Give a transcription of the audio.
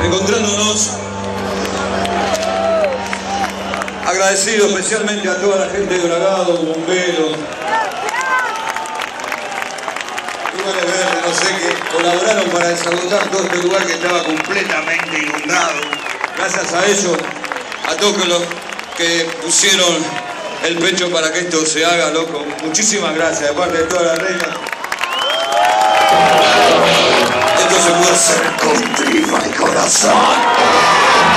encontrándonos. Agradecido especialmente a toda la gente de Bragado, bomberos, lugares verdes, no sé, que colaboraron para desagotar todo este lugar que estaba completamente inundado. Gracias a ellos, a todos los que pusieron el pecho para que esto se haga, loco. Muchísimas gracias de parte de toda la reina. Esto se puede hacer con tripa y corazón.